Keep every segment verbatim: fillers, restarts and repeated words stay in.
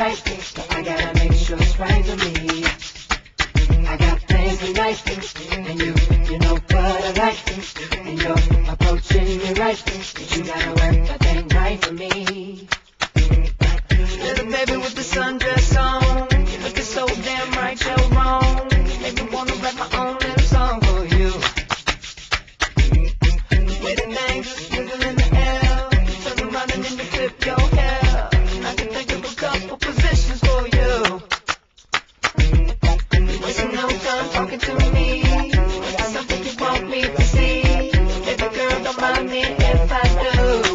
right, but I gotta make sure it's right for me. I got plans tonight, and you, you know what I like, and you're approaching me right, but you gotta work that thing right for me. Little baby with the sundress on, you looking so damn right, you're wrong. Make me wanna write my own little song for you. With the thing just moving in the air, turn around and then you flip your hair. I can think of a couple positions for you. Wasting no time talking to me. Is there something you want me to see? Baby girl, don't mind me if I do.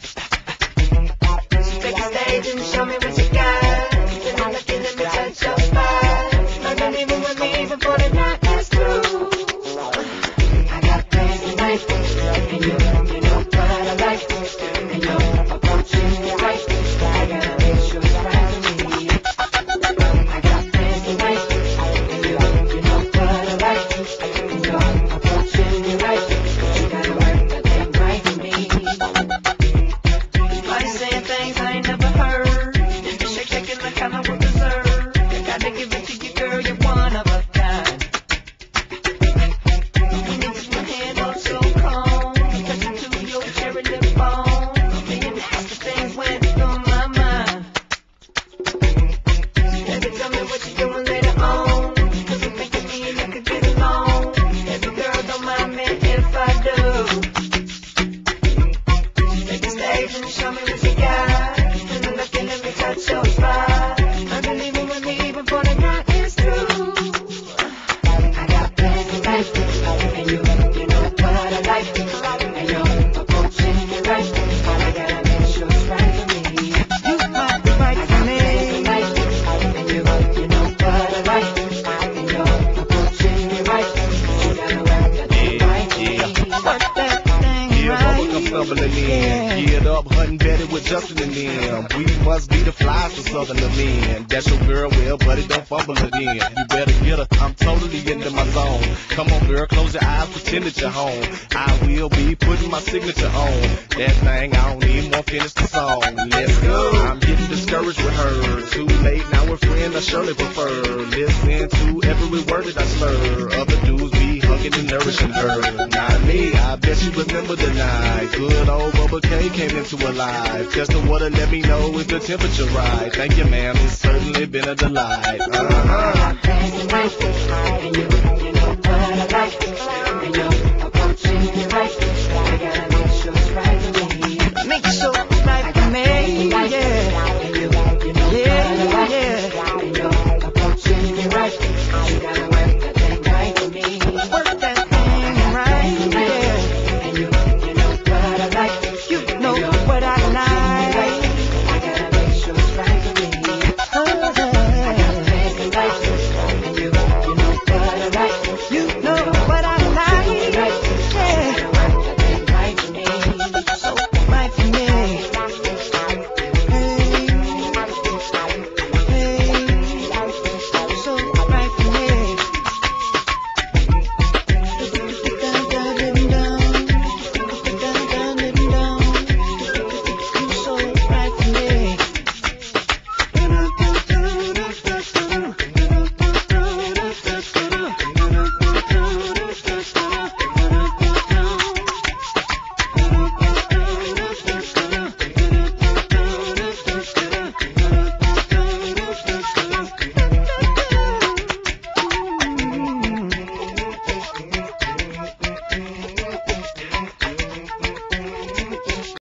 So take the stage and show me what you got. Then I'm looking, let me touch your spot. Not gonna leave it with me before the night is through. I got plans tonight, and you, you know what I like, and you're approaching me right. I gotta make sure it's right for me. I got plans tonight, and you, you know what I like, and you're approaching me right. You gotta work that thing right for me. Why you saying things I ain't never heard? You shake, shaking like I know what deserve. I gotta give it to you, girl, you're one of a kind. You need to put my hand up so calm, touching to your cherry lip bone. A million nasty things went through my mind. Baby, tell me what you're doing later on, 'cause I'm thinking me and you could get along. Baby girl, don't mind me if I do. Take the stage and show me what you got. And I'm looking, let me touch your spot. I'm gonna leave it with me before the night is through. I got plans tonight, and you, you know what I like, and you're approaching me right. I gotta make sure it's right for me. You might be right for me. Tonight, and you, you know what I like, and you're approaching me right. You gotta work that thing right for me. Work that thing Yeah, right. Bubba come stumbling in. Geared up, hunting Betty with Justin and them. We must be the flies for Southern men. That's your girl, well, buddy, don't fumble again. You better get her, I'm totally into my zone. Come on, girl, close your eyes, pretend that you're home. I will be putting my signature on that thing, I don't even want to finish the song. Let's go. I'm getting discouraged with her. Too late, now we're friends, I surely prefer. Listen to every word that I slur. Other dudes be hugging and nourishing her. Not me, I bet you remember the night. Good old Bubba K came into her life. Just the water let me know if the temperature right. Thank you, ma'am, it's certainly been a delight. Uh-huh. I got plans tonight, and you,